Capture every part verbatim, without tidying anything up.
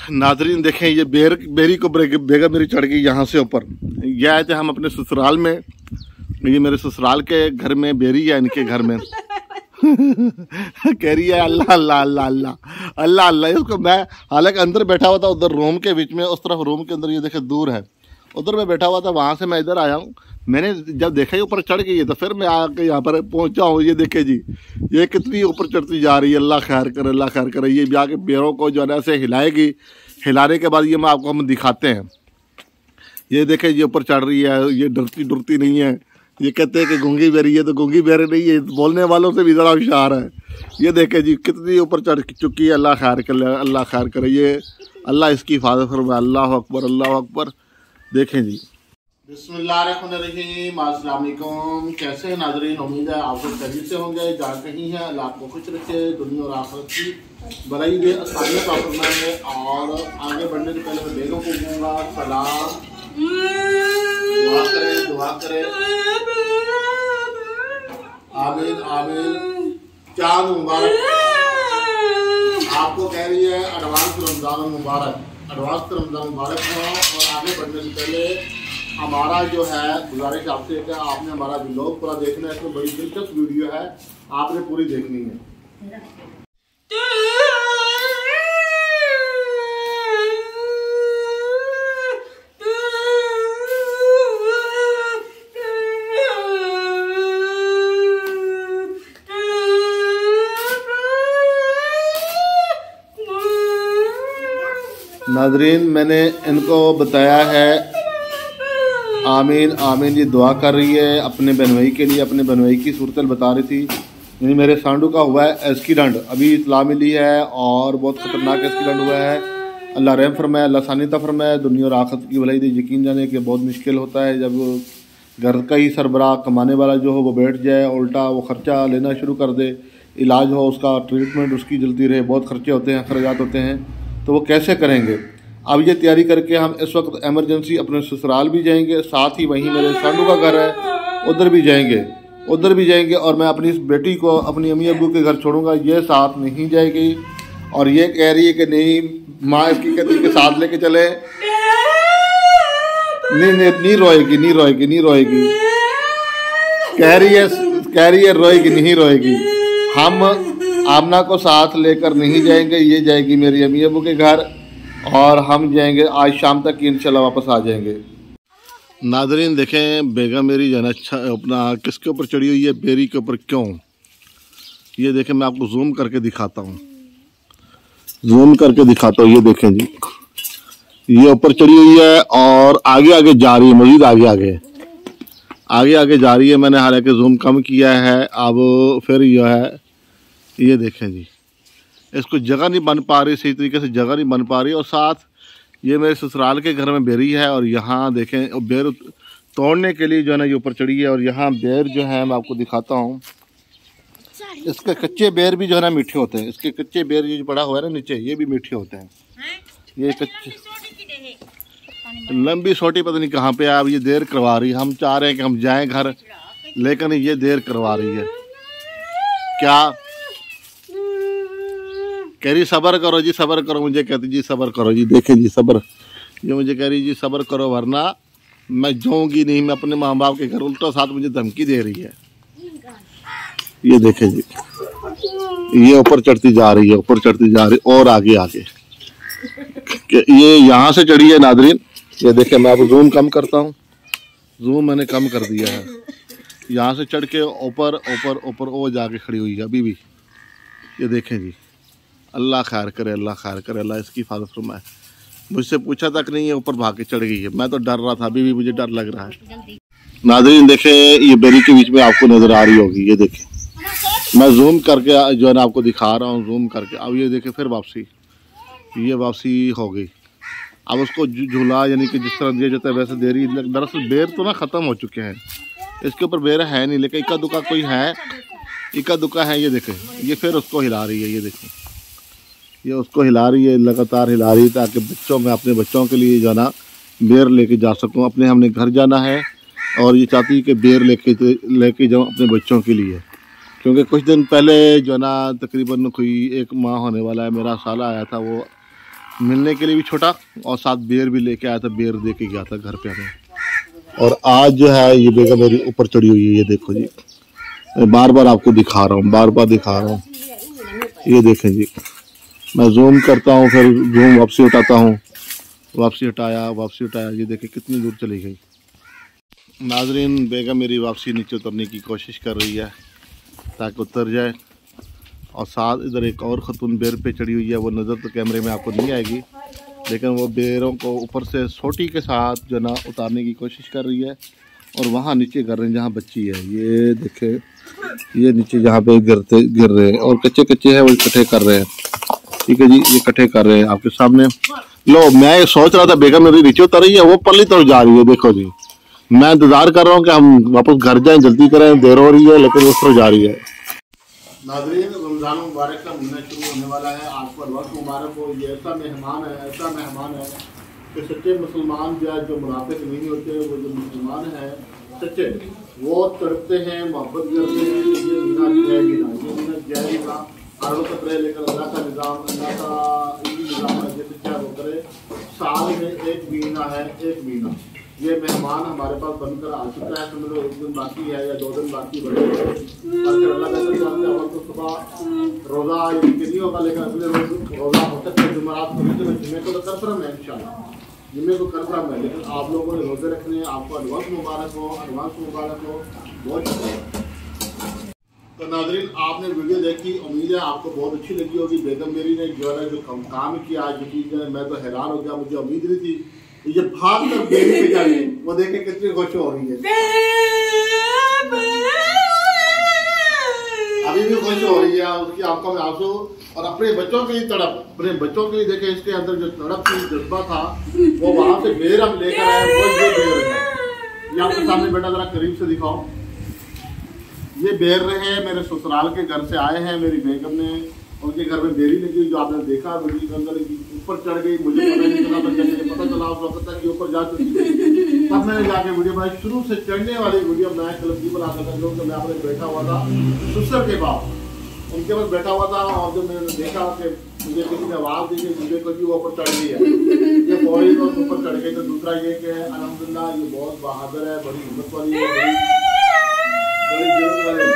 नाजरीन देखें, ये बेर बेरी को बेगा मेरी चढ़ गई यहाँ से ऊपर। ये आए थे हम अपने ससुराल में, ये मेरे ससुराल के घर में बेरी है, इनके घर में कह रही है अल्लाह अल्लाह अल्लाह अल्लाह अल्लाह अल्लाह। इसको मैं हालांकि अंदर बैठा हुआ था, उधर रूम के बीच में, उस तरफ रूम के अंदर, ये देखे दूर है, उधर मैं बैठा हुआ था, वहाँ से मैं इधर आया हूँ। मैंने जब देखा ही ऊपर चढ़ गई है तो फिर मैं आके यहाँ पर पहुँचा हूँ। ये देखे जी, ये कितनी ऊपर चढ़ती जा रही है। अल्लाह खैर करे, अल्लाह खैर करे। ये जाके बेरों को जो है ना ऐसे हिलाएगी, हिलाने के बाद ये मैं आपको हम दिखाते हैं। ये देखे ये ऊपर चढ़ रही है, ये डरती डरती नहीं है। ये कहते हैं कि गूंगी बेरी है, तो गूंगी बेरी नहीं है, बोलने वालों से भी ज़रा होशियार है। ये देखे जी कितनी ऊपर चढ़ चुकी है। अल्लाह खैर करे, अल्लाह खैर करे। ये अल्लाह इसकी हिफाजत फरमाए। अल्लाह अकबर, अल्लाह अकबर। देखें जी, बिस्मिल्लाहिर्रहमानिर्रहीम। अस्सलाम वालेकुम। कैसे हैं नाज़रीन? उम्मीद है आप लोग खैरियत से होंगे। जहाँ कहीं है अल्लाह आपको खुश रखे, दुनिया और आखिरत की भलाई दे, आसानियत अता फरमाए। और आगे बढ़ने से पहले मैं बेगम को दूंगा सलाम, दुआ करें, दुआ करें, आमीन आमीन। चांद मुबारक आपको कह रही है, एडवांस रमज़ान मुबारक, एडवांस रमज़ान मुबारक हो। और आगे बढ़ने से पहले हमारा जो है गुजारिश आपसे है कि आपने हमारा व्लॉग पूरा देखना है। इसमें बड़ी दिलचस्प वीडियो है, आपने पूरी देखनी है। नाजरीन मैंने इनको बताया है आमीन आमीन। ये दुआ कर रही है अपने बनवई के लिए, अपने बनवई की सूरत बता रही थी। यानी मेरे सांडू का हुआ है एक्सीडेंट, अभी इतला मिली है और बहुत ख़तरनाक एक्सीडेंट हुआ है। अल्लाह रहम फरमाए, अल्लाह सानिता फरमाए, दुनिया और आखिरत की भलाई दे। यकीन जाने कि बहुत मुश्किल होता है जब घर का ही सरबराह कमाने वाला जो हो वो बैठ जाए, उल्टा वो ख़र्चा लेना शुरू कर दे, इलाज हो उसका, ट्रीटमेंट उसकी जल्दी रहे, बहुत खर्चे होते हैं, अखराजात होते हैं, तो वो कैसे करेंगे। अब ये तैयारी करके हम इस वक्त एमरजेंसी अपने ससुराल भी जाएंगे, साथ ही वहीं मेरे सांडू का घर है, उधर भी जाएंगे, उधर भी जाएंगे। और मैं अपनी इस बेटी को अपनी अम्मी अब्बू के घर छोड़ूंगा, ये साथ नहीं जाएगी। और ये कह रही है कि नहीं, माँ इसकी कहती है कि साथ लेके चले। नहीं नहीं नहीं रोएगी, नहीं रोएगी, नहीं रोएगी, कह रही है, कह रही है रोएगी, नहीं रोएगी। हम आमना को साथ लेकर नहीं जाएंगे, ये जाएगी मेरी अम्मी अब्बू के घर और हम जाएंगे आज शाम तक की, इंशाल्लाह वापस आ जाएंगे। नाजरीन देखें बेगम मेरी जो है अच्छा अपना किसके ऊपर चढ़ी हुई है, बेरी के ऊपर। क्यों? ये देखें, मैं आपको जूम करके दिखाता हूँ, जूम करके दिखाता हूँ। ये देखें जी, ये ऊपर चढ़ी हुई है और आगे आगे जा रही है, मजीद आगे आगे आगे आगे जा रही है। मैंने हालांकि जूम कम किया है, अब फिर यह है, ये देखें जी, इसको जगह नहीं बन पा रही, सही तरीके से जगह नहीं बन पा रही। और साथ ये मेरे ससुराल के घर में बेरी है और यहाँ देखें बेर तोड़ने के लिए जो है ना ये ऊपर चढ़ी है। और यहाँ बेर जो है मैं आपको दिखाता हूँ, इसके कच्चे बेर भी जो है ना मीठे होते हैं। इसके कच्चे बेर ये जो पड़ा हुआ है ना नीचे, ये भी मीठे होते हैं। ये कच्चे लंबी छोटी पता नहीं कहाँ पे है। अब ये देर करवा रही है, हम चाह रहे हैं कि हम जाएँ घर, लेकिन ये देर करवा रही है। क्या कह रही? सब्र करो जी, सब्र करो। मुझे कहती जी सब्र करो जी, देखे जी सब्र, ये मुझे कह रही जी सब्र करो वरना मैं जाऊंगी नहीं, मैं अपने माँ बाप के घर। उल्टा साथ मुझे धमकी दे रही है। ये देखे जी, ये ऊपर चढ़ती जा रही है, ऊपर चढ़ती जा रही और आगे आगे। ये यहाँ से चढ़ी है नादरीन, ये देखे, मैं आपको जूम कम करता हूँ, जूम मैंने कम कर दिया है। यहाँ से चढ़ के ऊपर ऊपर ऊपर वो जाके खड़ी हुई है अभी भी। ये देखें जी, अल्लाह खैर करे, अल्लाह खैर करे, अल्लाह इसकी हिफाजत फरमाए। मुझसे पूछा तक नहीं है, ऊपर भाग के चढ़ गई है। मैं तो डर रहा था, अभी भी मुझे डर लग रहा है। नाज़रीन देखे, ये बेरी के बीच में आपको नज़र आ रही होगी, ये देखें, मैं जूम करके जो है ना आपको दिखा रहा हूँ, जूम करके। अब ये देखें फिर वापसी, ये वापसी हो गई। अब उसको झूला यानी कि जिस तरह दिया जाता है वैसे दे रही। दरअसल बेर तो ना ख़त्म हो चुके हैं, इसके ऊपर बेर है नहीं, लेकिन इक्का दुक्का कोई है, इक्का दुक्का है। ये देखें, ये फिर उसको हिला रही है, ये देखें, ये उसको हिला रही है, लगातार हिला रही है, ताकि बच्चों में अपने बच्चों के लिए जो है ना बेर लेके जा सकूं। अपने हमने घर जाना है और ये चाहती है कि बेर लेके लेके जाऊं अपने बच्चों के लिए, क्योंकि कुछ दिन पहले जो है ना तकरीबन कोई एक माह होने वाला है, मेरा साला आया था, वो मिलने के लिए भी छोटा, और साथ बेर भी लेके आया था, बेर दे के गया था घर पे हमें। और आज जो है ये बेगम मेरी ऊपर चढ़ी हुई है, ये देखो जी, बार बार आपको दिखा रहा हूँ, बार बार दिखा रहा हूँ, ये देखें जी। मैं जूम करता हूँ, फिर जूम वापसी उठाता हूँ, वापसी हटाया, वापसी उठाया, ये देखें कितनी दूर चली गई। नाजरीन, बेगम मेरी वापसी नीचे उतरने की कोशिश कर रही है ताकि उतर जाए। और साथ इधर एक और खतून बेर पे चढ़ी हुई है, वो नज़र तो कैमरे में आपको नहीं आएगी, लेकिन वो बेरों को ऊपर से सोटी के साथ जो ना उतारने की कोशिश कर रही है। और वहाँ नीचे कर रहे हैं जहाँ बच्ची है, ये देखे, ये नीचे जहाँ पे गिरते गिर रहे हैं, और कच्चे कच्चे हैं वो इकट्ठे कर रहे हैं। ठीक है जी, ये इकट्ठे कर रहे हैं आपके सामने। लो, मैं सोच रहा था बेगम मेरी नीचे उतर रही है, वो पल्ली तरफ जा रही है, देखो जी। मैं इंतजार कर रहा हूँ कि हम वापस घर जाएं, जल्दी करें, देर हो रही है, लेकिन वो तरफ जा रही है। नाज़रीन, रमज़ान मुबारक का महीना शुरू होने वाला है, आपको वक्त मुबारक हो। ये ऐसा मेहमान है, ऐसा मेहमान है कि सच्चे मुसलमान जो है, जो मुनाफिक नहीं होते, वो जो मुसलमान हैं सच्चे, वो तड़पते हैं, मोहब्बत करते हैं। ये मीना जय मीना, ये मीना जय मीना हर वक्त रहे, लेकिन अल्लाह का निज़ाम, अल्लाह का इसी निज़ाम है, जैसे चाहे वो करे। साल में एक महीना है, एक महीना। ये मेहमान हमारे पास बनकर आ चुका है, समझ लो एक दिन बाकी है या दो दिन बाकी बने। अल्लाह का अमल तो सुबह रोज़ा के नहीं होगा, लेकिन अगले रोज रोज़ा हो सकता है जुमेरात को, लेकिन जुम्मे को तो कंफर्म है इंशाल्लाह, जुम्मे को कंफर्म है। लेकिन आप लोगों ने रोज़े रखने हैं, आपको एडवांस मुबारक हो, एडवांस मुबारक हो, बहुत शुक्रिया। तो नाज़रीन, आपने वीडियो देखी, उम्मीद है आपको बहुत अच्छी लगी होगी। बेगम मेरी ने जो है जो कम काम किया आज, यकीन मैं तो हैरान हो गया, मुझे उम्मीद नहीं थी। ये भाग कर बेरी पे जा रही है, वो देखे कितनी खुश हो रही है, अभी भी खुश हो रही है, उसकी आंखों में आंसू। और अपने बच्चों के लिए तड़प, अपने बच्चों के लिए देखे, इसके अंदर जो तड़प की जज्बा था, वो वहां से बेर हम लेकर आए, वो ये बेर है। ये आपके सामने बेटा जरा करीब से दिखाओ, ये बेर रहे हैं, मेरे ससुराल के घर से आए हैं। मेरी बेगम ने, उनके घर में बेरी लगी हुई, जो आपने देखा वीडियो के अंदर, ऊपर चढ़ गई, मुझे पता नहीं चला, मुझे पता चला उस वक्त तक कि ऊपर जा चुकी थी। तब मैंने जाके वीडियो बनाई, शुरू से चढ़ने वाली वीडियो बनाया, क्लब की बना कर लोग, मैं आपने बैठा हुआ था ससुर के बाप, उनके पास बैठा हुआ था। और जब मैंने देखा कि मुझे किसी ने आवाज़ दी कि मुझे को वो ऊपर चढ़ गई है, ये फौरी तो ऊपर चढ़ गई। तो दूसरा ये कि अल्हम्दुलिल्लाह ये बहुत बहादुर है, बड़ी हिम्मत वाली है, बड़ी बड़ी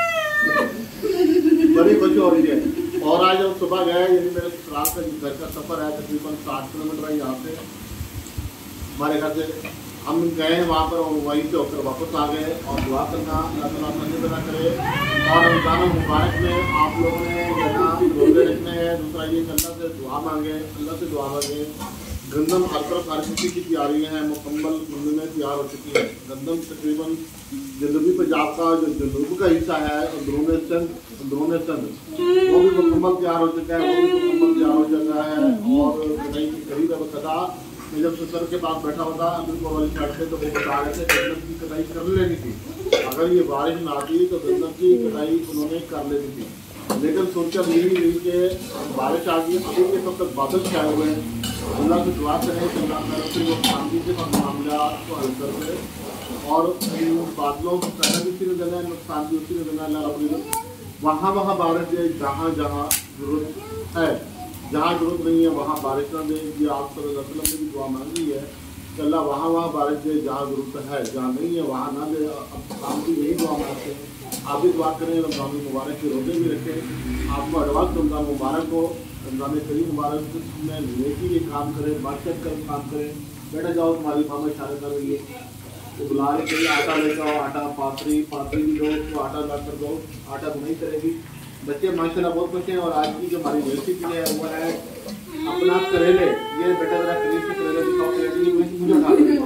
बड़ी खुशी हो रही है। और आज जब सुबह गए, यानी मेरे ससुराल का घर का सफ़र है तकरीबन साठ किलोमीटर है यहाँ से, हमारे घर से हम गए हैं वहाँ पर, और वहीं से होकर वापस आ गए। और दुआ करना अल्लाह ताला मदद पैदा करे। और रमज़ान मुबारक में आप लोगों ने कहना रोज़े रखने हैं, दूसरा ये अल्लाह से दुआ मांगे, अल्लाह से दुआ मांगे। गंदम हर तरफ हर किसी की तैयारी है, मुकम्मल मंदिर में तैयार हो चुकी है। गंदम तकरीबन जनूबी पंजाब का जो जनूब का हिस्सा है, अंदरूनी सिंध, अंदरूनी सिंध वो भी मुकम्मल तैयार हो चुका है, वो भी मुकम्मल तैयार हो चुका है। और कहीं की करीब है बता, मैं जब ससुर के पास बैठा हुआ था अमीरपुर वाली साइड से, तो वो बता रहे थे गंदम की कटाई कर लेनी थी, अगर ये बारिश ना आती तो गंदम की कटाई उन्होंने कर लेनी थी। लेकिन सोचा यही नहीं कि बारिश आ गई, अभी के तब तक बादल छाए हुए हैं। अल्लाह से दुआ करें कि अल्लाह तरफ से वो शांति से मामला को हल कर दे। और बादलों को पैदा भी उसी ने देना है, नुकसान भी उसी ने देना है। अल्लाह रब्बुल वहाँ वहाँ बारिश दे, जहाँ जहाँ जरूरत है, जहाँ जरूरत नहीं है वहाँ बारिश ना दे। ये आप सल्लल्लाहु अलैहि वसल्लम ने भी दुआ मांगी है कि अल्लाह वहाँ वहाँ बारिश दे, जहाँ जरूरत है, जहाँ नहीं है वहाँ ना दे। अब हम भी यही दुआ मांगते हैं, आप भी दुआ करें, रमज़ान मुबारक के रोज़े भी रखें, आपको एडवांस रमज़ान मुबारक हो, रमज़ान करीम मुबारक में नेकी के काम करें, बातचीत कर काम करें। बेटा जाओ, तुम्हारी मामा इशारे कर रही है, तो बुला रहे कहीं आटा लेकर आओ, आटा पाथरी पाथरी भी दो, तो आटा ला कर दो, आटा नहीं करेगी। बच्चे माशाल्लाह बहुत खुश हैं। और आज की जो हमारी रेसिपी है वो है अपना करेले। ये बेटा जरा करीब से करेले दिखाओ, करेले मुझे उठा दिखाओ।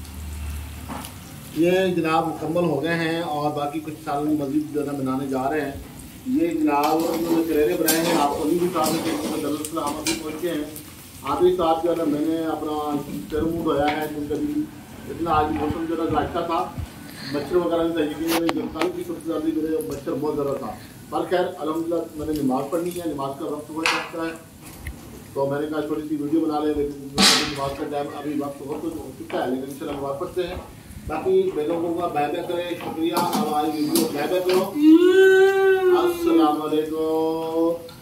ये जनाब मुकम्मल हो गए हैं, और बाकी कुछ साल मज़ीद ज़्यादा बनाने जा रहे हैं। ये जनाब उन्होंने करेले बनाए हैं, आपको नहीं भी साथ में दरअसल हम अभी पहुँचे हैं। आखिरी साथ जो है ना मैंने अपना सिर मुँह धोया है, क्योंकि इतना आज मौसम जो है अच्छा था, मच्छर वगैरह नहीं था, यकीन मैंने जब कल की सबसे ज़्यादा मेरे मच्छर बहुत ज़्यादा था। पर खैर अल्हम्दुलिल्लाह मैंने नमाज़ पढ़नी है, नमाज का वक्त हो सकता है, तो मैंने कहा छोटी सी वीडियो बना ले। लेकिन नमाज का टाइम अभी वक्त बहुत हो चुका है, लेकिन इंशाल्लाह नमाज पढ़ते हैं। बाकी बेगम को बाय बाय करें, शुक्रिया। हमारी वीडियो बाय बाय करो, अस्सलाम वालेकुम।